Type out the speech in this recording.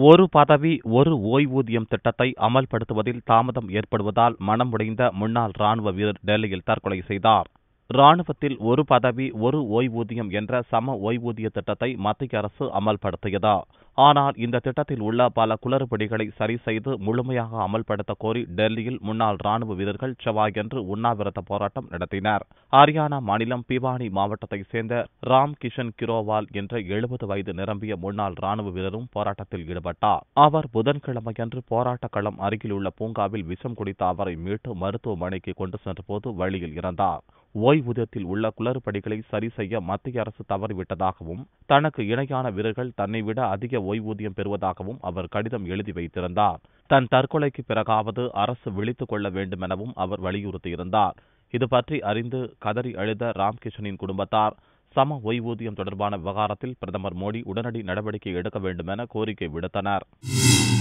ஒரு பதவி ஒரு ஓய்வூதியம் திட்டத்தை அமல்படுத்துவதில் தாமதம் ஏற்படுவதால் மனம் உடைந்த முன்னாள் ராணுவ வீரர் டெல்லியில் தற்கொலை செய்தார். ராணுவத்தில் ஒரு பதவி ஒரு ஓய்வூதியம் என்ற சம ஓய்வூதிய திட்டத்தை மத்திய அரசு அமல்படுத்தியது. ஆனால் இந்த திட்டத்தில் உள்ள பல குளறுபடிகளை சரி செய்து முழுமையாக அமல்படுத்த கோரி டெல்லியில் முன்னாள் ராணுவ வீரர்கள் செவ்வாயன்று உண்ணாவிரத போராட்டம் நடத்தினர். ஹரியானா மாநிலம் பிவானி மாவட்டத்தைச் சேர்ந்த ராம் கிஷன் கிரோவால் என்ற 70 வயது நிரம்பிய முன்னாள் ராணுவ வீரரும் போராட்டத்தில் ஈடுபட்டார். அவர் புதன்கிழமையன்று போராட்ட களம் அருகிலுள்ள பூங்காவில் விஷம் குடித்த அவரை மீட்டு மருத்துவமனைக்கு கொண்டு சென்றபோது வழியில் இறந்தார். ஓய்வூதியத்தில் உள்ள குளறுபடிகளை சரி செய்ய மத்திய அரசு தவறிவிட்டதாகவும் தனக்கு இணையான வீரர்கள் தன்னை விட அதிக ஓய்வூதியம் பெறுவதாகவும் அவர் கடிதம் எழுதி வைத்திருந்தார். தன் தற்கொலைக்கு பிறகாவது அரசு விழித்துக் கொள்ள வேண்டுமெனவும் அவர் வலியுறுத்தியிருந்தார். இதுபற்றி அறிந்து கதறி அழுத ராம்கிஷனின் குடும்பத்தார் சம ஓய்வூதியம் தொடர்பான விவகாரத்தில் பிரதமர் மோடி உடனடி நடவடிக்கை எடுக்க வேண்டுமென கோரிக்கை விடுத்தனர்.